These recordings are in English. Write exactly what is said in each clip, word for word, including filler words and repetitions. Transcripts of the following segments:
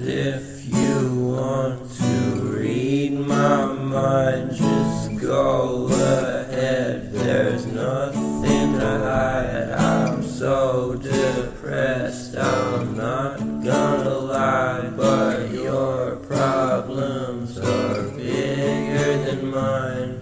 And if you want to read my mind, just go ahead. There's nothing to hide. I'm so depressed, I'm not gonna lie, but your problems are bigger than mine.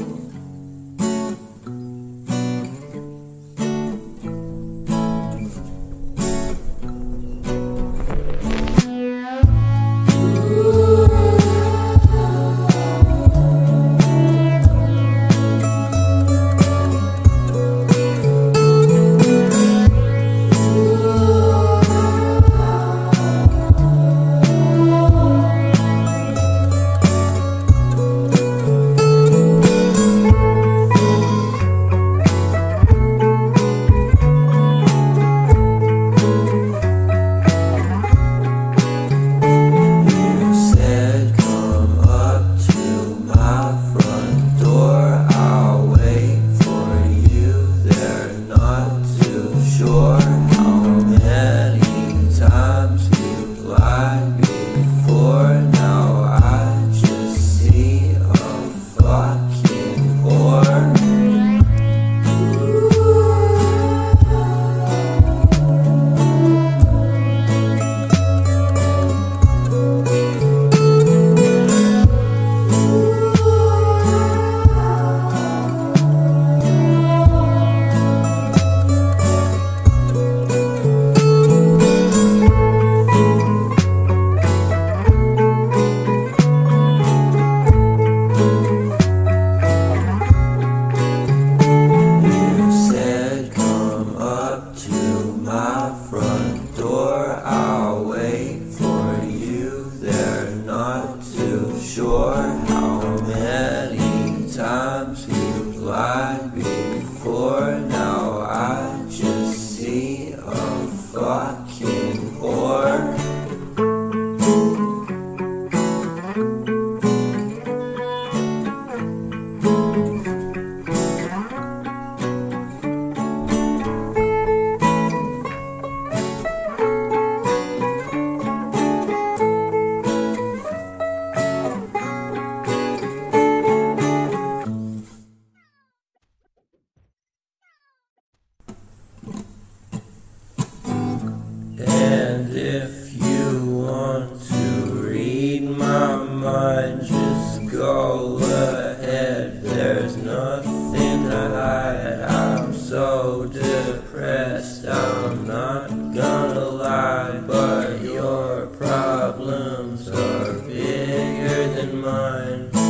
Sure how many times you've lied before. Now I just see a fucking whore. And if you want to read my mind, just go ahead. There's nothing to hide. I'm so depressed, I'm not gonna lie, but your problems are bigger than mine.